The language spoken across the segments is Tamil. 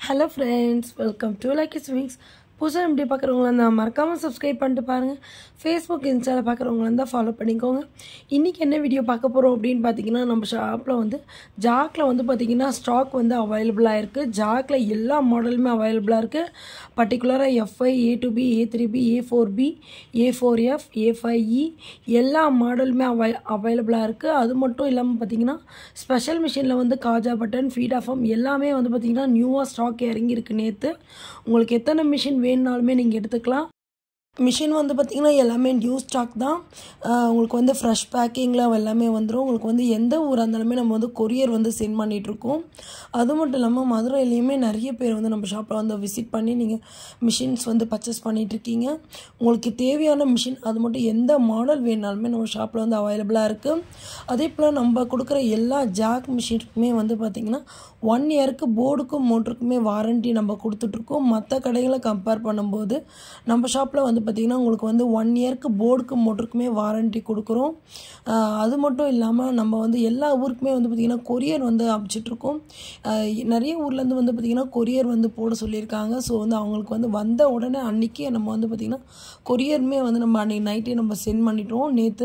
Hello friends, welcome to Lucky Swings. புதுசாக எப்படி பார்க்குறவங்களா இருந்தால் மறக்காமல் சப்ஸ்கிரைப் பண்ணிட்டு பாருங்கள். ஃபேஸ்புக் இன்ஸ்டாவில் பார்க்குறவங்களா இருந்தால் ஃபாலோ பண்ணிக்கோங்க. இன்றைக்கி என்ன வீடியோ பார்க்க போகிறோம் அப்படின்னு பார்த்தீங்கன்னா, நம்ம ஷாப்பில் வந்து ஜாக்கில் வந்து பார்த்திங்கன்னா ஸ்டாக் வந்து அவைலபிளாக இருக்குது. ஜாக்கில் எல்லா மாடலுமே அவைலபிளாக இருக்குது. பர்டிகுலராக FI, A2B, A3B, A4B, A4F, A5E எல்லா மாடலுமே அவைலபிளாக இருக்குது. அது மட்டும் இல்லாமல் பார்த்திங்கன்னா ஸ்பெஷல் மிஷினில் வந்து காஜா பட்டன், ஃபீடாஃபார்ம் எல்லாமே வந்து பார்த்திங்கன்னா நியூவாக ஸ்டாக் இறங்கியிருக்கு நேற்று. உங்களுக்கு எத்தனை மிஷின் வேணுனாலுமே நீங்கள் எடுத்துக்கலாம். மிஷின் வந்து பார்த்திங்கன்னா எல்லாமே நியூ ஸ்டாக் தான். உங்களுக்கு வந்து ஃப்ரெஷ் பேக்கிங்கில் எல்லாமே வந்துடும். உங்களுக்கு வந்து எந்த ஊராக இருந்தாலுமே நம்ம வந்து கொரியர் வந்து சென்ட் பண்ணிகிட்ருக்கோம். அது மட்டும் இல்லாமல் மதுரையிலையுமே நிறைய பேர் வந்து நம்ம ஷாப்பில் வந்து விசிட் பண்ணி நீங்கள் மிஷின்ஸ் வந்து பர்ச்சேஸ் பண்ணிகிட்ருக்கீங்க. உங்களுக்கு தேவையான மிஷின் அது மட்டும் எந்த மாடல் வேணுனாலுமே நம்ம ஷாப்பில் வந்து அவைலபிளாக இருக்குது. அதே போல் நம்ம கொடுக்குற எல்லா ஜாக் மிஷினுக்குமே வந்து பார்த்திங்கன்னா 1 இயருக்கு போர்டுக்கும் மோட்டருக்குமே வாரண்ட்டி நம்ம கொடுத்துட்ருக்கோம். மற்ற கடைகளை கம்பேர் பண்ணும்போது நம்ம ஷாப்பில் வந்து பார்த்திங்கன்னா உங்களுக்கு வந்து 1 இயருக்கு போர்டுக்கும் மோட்டருக்குமே வாரண்ட்டி கொடுக்குறோம். அது மட்டும் இல்லாமல் நம்ம வந்து எல்லா ஊருக்குமே வந்து பார்த்திங்கன்னா கொரியர் வந்து அனுப்பிச்சிட்ருக்கோம். நிறைய ஊர்லேருந்து வந்து பார்த்திங்கன்னா கொரியர் வந்து போட சொல்லியிருக்காங்க. ஸோ வந்து அவங்களுக்கு வந்து வந்த உடனே அன்றைக்கே நம்ம வந்து பார்த்திங்கன்னா கொரியருமே வந்து நம்ம அன்றைக்கி நைட்டே நம்ம சென்ட் பண்ணிட்டோம் நேற்று.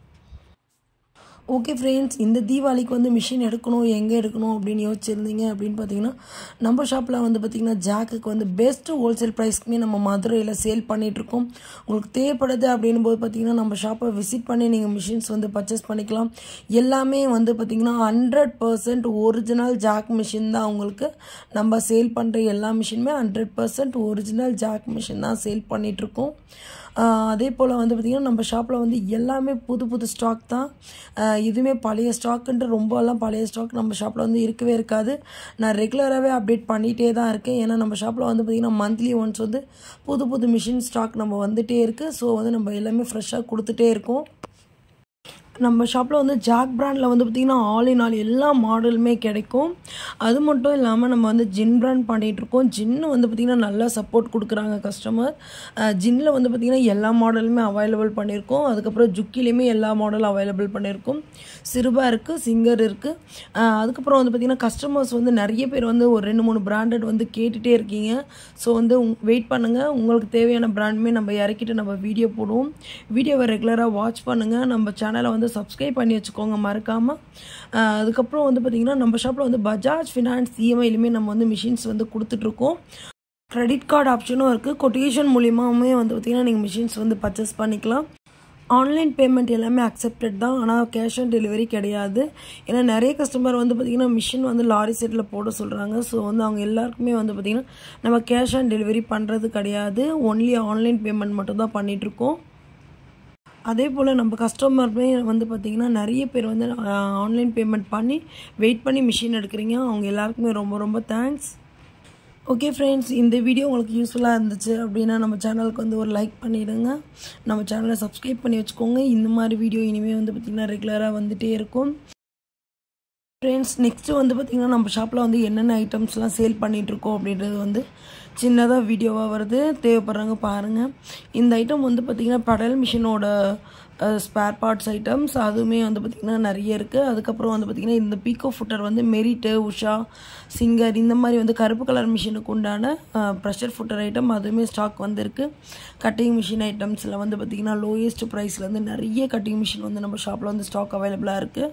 ஓகே ஃப்ரெண்ட்ஸ், இந்த தீபாவளிக்கு வந்து மிஷின் எடுக்கணும், எங்கே எடுக்கணும் அப்படின்னு யோசிச்சிருந்தீங்க அப்படின்னு பார்த்தீங்கன்னா நம்ம ஷாப்பில் வந்து பார்த்திங்கன்னா ஜாக்குக்கு வந்து பெஸ்ட்டு ஹோல்சேல் ப்ரைஸ்க்குமே நம்ம மதுரையில் சேல் பண்ணிகிட்ருக்கோம். உங்களுக்கு தேவைப்படுது அப்படின்னும் போது பார்த்திங்கன்னா நம்ம ஷாப்பை விசிட் பண்ணி நீங்கள் மிஷின்ஸ் வந்து பர்ச்சேஸ் பண்ணிக்கலாம். எல்லாமே வந்து பார்த்திங்கன்னா 100% ஒரிஜினல் ஜாக் மிஷின் தான். உங்களுக்கு நம்ம சேல் பண்ணுற எல்லா மிஷினுமே 100% ஒரிஜினல் ஜாக் மிஷின் தான் சேல் பண்ணிகிட்ருக்கோம். அதே போல் வந்து பார்த்திங்கன்னா நம்ம ஷாப்பில் வந்து எல்லாமே புது புது ஸ்டாக் தான். இதுவுமே பழைய ஸ்டாக்குன்ட்டு ரொம்பலாம் பழைய ஸ்டாக் நம்ம ஷாப்பில் வந்து இருக்கவே இருக்காது. நான் ரெகுலராகவே அப்டேட் பண்ணிகிட்டே தான் இருக்கேன். ஏன்னா நம்ம ஷாப்பில் வந்து பார்த்திங்கன்னா மந்த்லி ஒன்ஸ் வந்து புது புது மிஷின் ஸ்டாக் நம்ம வந்துகிட்டே இருக்குது. ஸோ வந்து நம்ம எல்லாமே ஃப்ரெஷ்ஷாக கொடுத்துட்டே இருக்கோம். நம்ம ஷாப்பில் வந்து ஜாக் பிராண்டில் வந்து பார்த்திங்கன்னா ஆல் இன் ஆல் எல்லா மாடலுமே கிடைக்கும். அது மட்டும் இல்லாமல் நம்ம வந்து ஜின் பிராண்ட் பண்ணிகிட்ருக்கோம். ஜின்னு வந்து பார்த்திங்கன்னா நல்லா சப்போர்ட் கொடுக்குறாங்க கஸ்டமர். ஜின்னில் வந்து பார்த்திங்கன்னா எல்லா மாடலுமே அவைலபிள் பண்ணியிருக்கோம். அதுக்கப்புறம் ஜுக்கிலையுமே எல்லா மாடலும் அவைலபிள் பண்ணியிருக்கோம். சிறுபா இருக்குது, சிங்கர் இருக்குது. அதுக்கப்புறம் வந்து பார்த்திங்கன்னா கஸ்டமர்ஸ் வந்து நிறைய பேர் வந்து ஒரு 2-3 பிராண்டட் வந்து கேட்டுகிட்டே இருக்கீங்க. ஸோ வந்து வெயிட் பண்ணுங்கள், உங்களுக்கு தேவையான பிராண்டுமே நம்ம இறக்கிட்டு நம்ம வீடியோ போடுவோம். வீடியோவை ரெகுலராக வாட்ச் பண்ணுங்கள். நம்ம சேனலை வந்து சப்ஸ்கிரைப் பண்ணி வச்சுக்கோங்க மறக்காமல். அதுக்கப்புறம் வந்து பார்த்திங்கன்னா நம்ம ஷாப்பில் வந்து பஜாஜ் ஃபினான்ஸ் இஎம்ஐலுமே நம்ம வந்து மிஷின்ஸ் வந்து கொடுத்துட்ருக்கோம். கிரெடிட் கார்டு ஆப்ஷனும் இருக்குது. கொட்டேஷன் மூலியமாகவே வந்து பார்த்திங்கன்னா நீங்கள் மிஷின்ஸ் வந்து பர்ச்சேஸ் பண்ணிக்கலாம். ஆன்லைன் பேமெண்ட் எல்லாமே அக்செப்டட் தான். ஆனால் கேஷ் ஆன் டெலிவரி கிடையாது. ஏன்னா நிறைய கஸ்டமர் வந்து பார்த்திங்கன்னா மிஷின் வந்து லாரி செட்டில் போட சொல்கிறாங்க. ஸோ வந்து அவங்க எல்லாருக்குமே வந்து பார்த்திங்கன்னா நம்ம கேஷ் ஆன் டெலிவரி பண்ணுறது கிடையாது. ஒன்லி ஆன்லைன் பேமெண்ட் மட்டும் தான் பண்ணிகிட்ருக்கோம். அதே போல் நம்ம கஸ்டமருமே வந்து பார்த்திங்கன்னா நிறைய பேர் வந்து ஆன்லைன் பேமெண்ட் பண்ணி வெயிட் பண்ணி மிஷின் எடுக்கிறீங்க. அவங்க எல்லாருக்குமே ரொம்ப ரொம்ப தேங்க்ஸ். ஓகே ஃப்ரெண்ட்ஸ், இந்த வீடியோ உங்களுக்கு யூஸ்ஃபுல்லாக இருந்துச்சு அப்படின்னா நம்ம சேனலுக்கு வந்து ஒரு லைக் பண்ணிவிடுங்க. நம்ம சேனலை சப்ஸ்கிரைப் பண்ணி வச்சுக்கோங்க. இந்த மாதிரி வீடியோ இனிமேல் வந்து பார்த்திங்கன்னா ரெகுலராக வந்துகிட்டே இருக்கும். ஃப்ரெண்ட்ஸ், நெக்ஸ்ட்டு வந்து பார்த்திங்கன்னா நம்ம ஷாப்பில் வந்து என்னென்ன ஐட்டம்ஸ்லாம் சேல் பண்ணிகிட்ருக்கோம் அப்படின்றது வந்து சின்னதாக வீடியோவாக வருது. தேவைப்படுறாங்க பாருங்கள். இந்த ஐட்டம் வந்து பார்த்திங்கன்னா பெடல் மிஷினோட ஸ்பேர் பார்ட்ஸ் ஐட்டம்ஸ் அதுவுமே வந்து பார்த்திங்கன்னா நிறைய இருக்குது. அதுக்கப்புறம் வந்து பார்த்திங்கன்னா இந்த பீக்கோ ஃபுட்டர் வந்து மெரிட்டு, உஷா, சிங்கர் இந்த மாதிரி வந்து கருப்பு கலர் மிஷினுக்கு உண்டான ப்ரெஷர் ஃபுட்டர் ஐட்டம் அதுவுமே ஸ்டாக் வந்துருக்கு. கட்டிங் மிஷின் ஐட்டம்ஸில் வந்து பார்த்திங்கன்னா லோயஸ்ட் ப்ரைஸ்லேருந்து நிறைய கட்டிங் மிஷின் வந்து நம்ம ஷாப்பில் வந்து ஸ்டாக் அவைலபிளாக இருக்குது.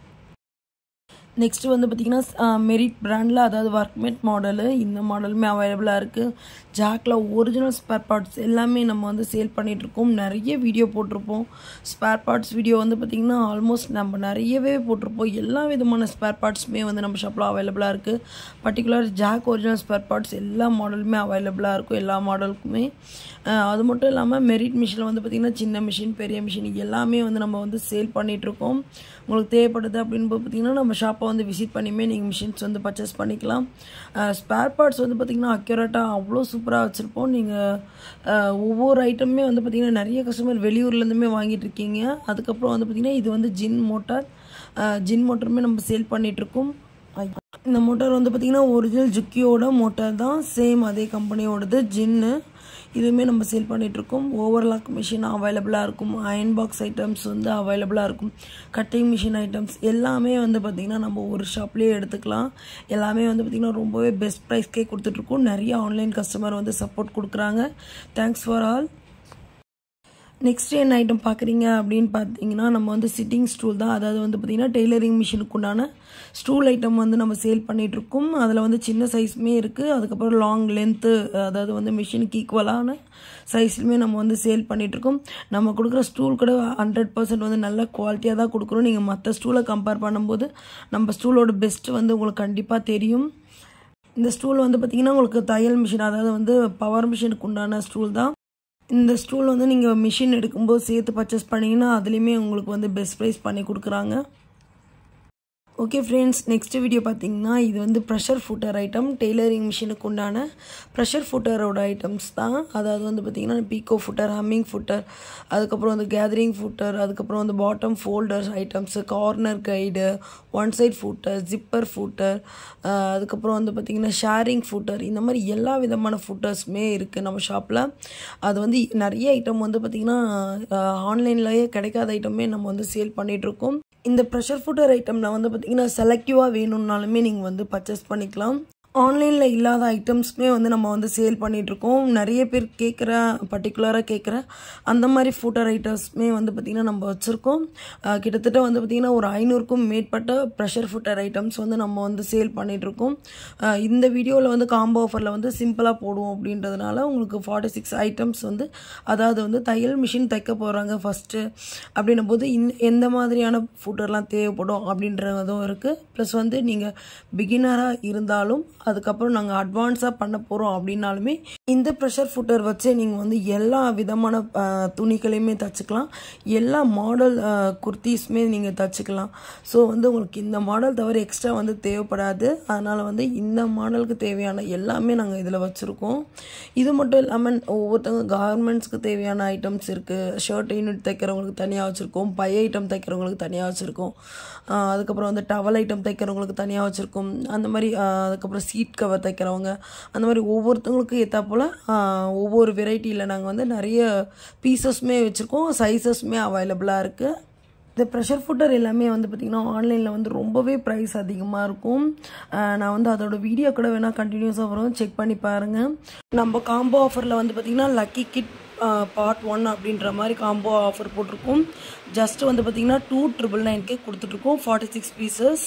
நெக்ஸ்ட்டு வந்து பார்த்திங்கன்னா மெரிட் பிராண்டில், அதாவது ஒர்க்மேட் மாடலு, இந்த மாடலுமே அவைலபிளாக இருக்குது. ஜாக்கில் ஒரிஜினல் ஸ்பேர் பார்ட்ஸ் எல்லாமே நம்ம வந்து சேல் பண்ணிகிட்ருக்கோம். நிறைய வீடியோ போட்டிருப்போம். ஸ்பேர் பார்ட்ஸ் வீடியோ வந்து பார்த்திங்கன்னா ஆல்மோஸ்ட் நம்ம நிறையவே போட்டிருப்போம். எல்லா விதமான ஸ்பேர் பார்ட்ஸுமே வந்து நம்ம ஷாப்பில் அவைலபிளாக இருக்குது. Particular Jack original spare parts எல்லா மாடலுமே அவைலபிளாக இருக்கும், எல்லா மாடலுக்குமே. அது மட்டும் இல்லாமல் மெரிட் மிஷினில் வந்து பார்த்திங்கன்னா சின்ன மிஷின், பெரிய மிஷின் எல்லாமே வந்து நம்ம வந்து சேல் பண்ணிகிட்ருக்கோம். உங்களுக்கு தேவைப்படுது அப்படின்னு பார்த்திங்கன்னா நம்ம ஷாப்பை வந்து விசிட் பண்ணியுமே நீங்கள் மிஷின்ஸ் வந்து பர்ச்சேஸ் பண்ணிக்கலாம். ஸ்பேர் பார்ட்ஸ் வந்து பார்த்திங்கன்னா அக்யூரேட்டாக அவ்வளோ சூப்பராக வச்சுருப்போம். நீங்கள் ஒவ்வொரு ஐட்டமுமே வந்து பார்த்திங்கன்னா நிறைய கஸ்டமர் வெளியூர்லேருந்துமே வாங்கிட்டு இருக்கீங்க. அதுக்கப்புறம் வந்து பார்த்திங்கன்னா இது வந்து ஜின் மோட்டருமே நம்ம சேல் பண்ணிகிட்ருக்கோம். இந்த மோட்டார் வந்து பார்த்திங்கன்னா ஒரிஜினல் ஜுக்கியோட மோட்டார் தான், சேம் அதே கம்பெனியோடது ஜின்னு. இதுவுமே நம்ம சேல் பண்ணிகிட்ருக்கோம். ஓவர்லாக் மிஷின் அவைலபிளாக இருக்கும், அயன் பாக்ஸ் ஐட்டம்ஸ் வந்து அவைலபிளாக இருக்கும், கட்டிங் மிஷின் ஐட்டம்ஸ் எல்லாமே வந்து பார்த்திங்கன்னா நம்ம ஒரு ஷாப்லேயே எடுத்துக்கலாம். எல்லாமே வந்து பார்த்திங்கன்னா ரொம்பவே பெஸ்ட் ப்ரைஸ்க்கே கொடுத்துட்ருக்கோம். நிறைய ஆன்லைன் கஸ்டமர் வந்து சப்போர்ட் கொடுக்குறாங்க. Thanks for all. நெக்ஸ்ட் என்ன ஐட்டம் பார்க்குறீங்க அப்படின்னு பார்த்தீங்கன்னா நம்ம வந்து சிட்டிங் ஸ்டூல் தான். அதாவது வந்து பார்த்திங்கன்னா டெய்லரிங் மிஷினுக்கு உண்டான ஸ்டூல் ஐட்டம் வந்து நம்ம சேல் பண்ணிகிட்ருக்கோம். அதில் வந்து சின்ன சைஸுமே இருக்குது, அதுக்கப்புறம் லாங் லென்த்து, அதாவது வந்து மிஷினுக்கு ஈக்குவலான சைஸ்லையுமே நம்ம வந்து சேல் பண்ணிகிட்ருக்கோம். நம்ம கொடுக்குற ஸ்டூல் கூட 100% வந்து நல்ல குவாலிட்டியாக தான் கொடுக்குறோம். நீங்கள் மற்ற ஸ்டூலை கம்பேர் பண்ணும்போது நம்ம ஸ்டூலோட பெஸ்ட்டு வந்து உங்களுக்கு கண்டிப்பாக தெரியும். இந்த ஸ்டூல் வந்து பார்த்திங்கன்னா உங்களுக்கு தையல் மிஷின், அதாவது வந்து பவர் மிஷினுக்கு உண்டான ஸ்டூல் தான். இந்த ஸ்டூல் வந்து நீங்கள் மிஷின் எடுக்கும்போது சேர்த்து பர்ச்சேஸ் பண்ணிங்கன்னா அதுலேயுமே உங்களுக்கு வந்து பெஸ்ட் ப்ரைஸ் பண்ணி கொடுக்குறாங்க. ஓகே ஃப்ரெண்ட்ஸ், நெக்ஸ்ட் வீடியோ பார்த்தீங்கன்னா இது வந்து ப்ரெஷர் ஃபுட்டர் ஐட்டம், டெய்லரிங் மிஷினுக்கு உண்டான ப்ரெஷர் ஃபுட்டரோட ஐட்டம்ஸ் தான். அதாவது வந்து பார்த்திங்கன்னா பீக்கோ ஃபுட்டர், ஹம்மிங் ஃபுட்டர், அதுக்கப்புறம் வந்து கேதரிங் ஃபுட்டர், அதுக்கப்புறம் வந்து bottom folders items, corner guide, one side footer, zipper footer, அதுக்கப்புறம் வந்து பார்த்திங்கன்னா ஷேரிங் ஃபுட்டர், இந்த மாதிரி எல்லா விதமான ஃபுட்டர்ஸுமே இருக்குது நம்ம ஷாப்பில். அது வந்து நிறைய ஐட்டம் வந்து பார்த்திங்கன்னா ஆன்லைன்லேயே கிடைக்காத ஐட்டமே நம்ம வந்து சேல் பண்ணிகிட்ருக்கோம். இந்த ப்ரெஷர் ஃபுட்டர் ஐட்டமில் வந்து பார்த்திங்கன்னா செலக்டிவாக வேணும்னாலுமே நீங்கள் வந்து பர்ச்சேஸ் பண்ணிக்கலாம். ஆன்லைனில் இல்லாத ஐட்டம்ஸுமே வந்து நம்ம வந்து சேல் பண்ணிகிட்ருக்கோம். நிறைய பேர் பர்டிகுலராக கேட்குற அந்த மாதிரி ஃபுட்டர் ஐட்டம்ஸுமே வந்து பார்த்திங்கன்னா நம்ம வச்சுருக்கோம். கிட்டத்தட்ட வந்து பார்த்திங்கன்னா ஒரு 500க்கும் மேற்பட்ட ப்ரெஷர் ஃபுட்டர் ஐட்டம்ஸ் வந்து நம்ம வந்து சேல் பண்ணிகிட்ருக்கோம். இந்த வீடியோவில் வந்து காம்போ ஆஃபரில் வந்து சிம்பிளாக போடுவோம் அப்படின்றதுனால உங்களுக்கு 46 ஐட்டம்ஸ் வந்து, அதாவது வந்து தையல் மிஷின் தைக்க போகிறாங்க ஃபஸ்ட்டு அப்படின்னும் போது எந்த மாதிரியான ஃபுட்டர்லாம் தேவைப்படும் அப்படின்றதும் இருக்குது. ப்ளஸ் வந்து நீங்கள் பிகினராக இருந்தாலும் அதுக்கப்புறம் நாங்கள் அட்வான்ஸாக பண்ண போகிறோம் அப்படின்னாலுமே இந்த ப்ரெஷர் ஃபுட்டர் வச்சே நீங்கள் வந்து எல்லா விதமான துணிகளையுமே தச்சுக்கலாம், எல்லா மாடல் குர்த்திஸுமே நீங்கள் தச்சுக்கலாம். ஸோ வந்து உங்களுக்கு இந்த மாடல் தவிர எக்ஸ்ட்ரா வந்து தேவைப்படாது. அதனால் வந்து இந்த மாடலுக்கு தேவையான எல்லாமே நாங்கள் இதில் வச்சுருக்கோம். இது மட்டும் இல்லாமல் ஒவ்வொருத்தவங்க கார்மெண்ட்ஸ்க்கு தேவையான ஐட்டம்ஸ் இருக்குது. ஷர்ட் யூனிட் தைக்கிறவங்களுக்கு தனியாக வச்சுருக்கோம், பை ஐட்டம் தைக்கிறவங்களுக்கு தனியாக வச்சுருக்கோம், அதுக்கப்புறம் வந்து டவல் ஐட்டம் தைக்கிறவங்களுக்கு தனியாக வச்சுருக்கோம். அந்த மாதிரி அதுக்கப்புறம் சீட் கவர் தைக்கிறவங்க, அந்த மாதிரி ஒவ்வொருத்தவங்களுக்கு ஏற்றா போல் ஒவ்வொரு வெரைட்டியில் நாங்கள் வந்து நிறைய பீசஸ்மே வச்சுருக்கோம், சைஸஸ்மே அவைலபிளாக இருக்குது. இந்த ப்ரெஷர் ஃபுட்டர் எல்லாமே வந்து பார்த்திங்கன்னா ஆன்லைனில் வந்து ரொம்பவே ப்ரைஸ் அதிகமாக இருக்கும். நான் வந்து அதோட வீடியோ கூட வேணால் கண்டினியூஸாக வரும், செக் பண்ணி பாருங்கள். நம்ம காம்போ ஆஃபரில் வந்து பார்த்திங்கன்னா லக்கி கிட் பார்ட் 1 அப்படின்ற மாதிரி காம்போ ஆஃபர் போட்டிருக்கோம். ஜஸ்ட் வந்து பார்த்திங்கன்னா 2,999 கொடுத்துட்ருக்கோம், 46 பீசஸ்.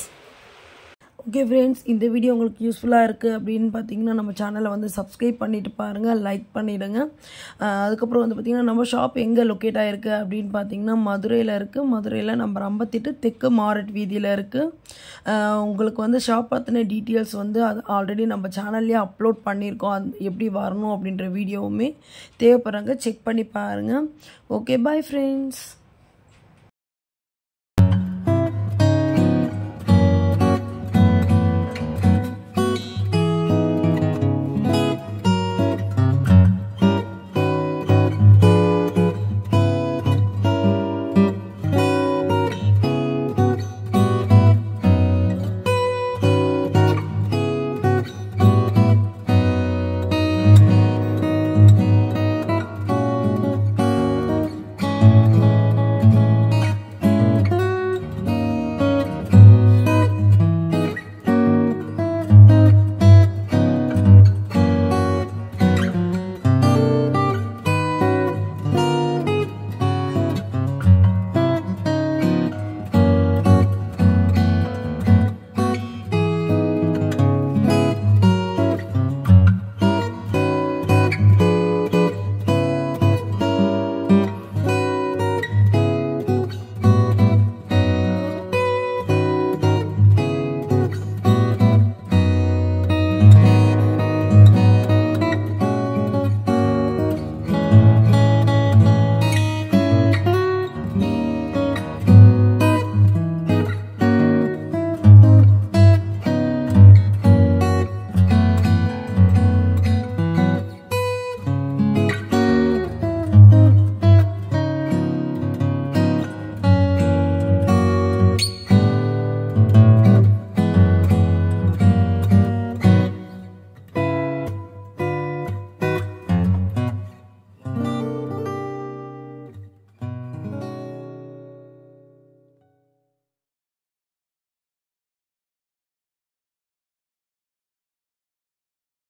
ஓகே ஃப்ரெண்ட்ஸ், இந்த வீடியோ உங்களுக்கு யூஸ்ஃபுல்லாக இருக்குது அப்படின்னு பார்த்தீங்கன்னா நம்ம சேனலை வந்து சப்ஸ்கிரைப் பண்ணிவிட்டு பாருங்கள், லைக் பண்ணிவிடுங்க. அதுக்கப்புறம் வந்து பார்த்திங்கன்னா நம்ம ஷாப் எங்கே லொக்கேட் ஆகிருக்கு அப்படின்னு பார்த்தீங்கன்னா மதுரையில் இருக்குது. மதுரையில் நம்பர் 58 தெற்கு மாரட் வீதியில் இருக்குது. உங்களுக்கு வந்து ஷாப் பற்றின டீட்டெயில்ஸ் வந்து அது ஆல்ரெடி நம்ம சேனல்லேயே அப்லோட் பண்ணியிருக்கோம். அது எப்படி வரணும் அப்படின்ற வீடியோவுமே தேவைப்படுறாங்க, செக் பண்ணி பாருங்கள். Okay, bye friends.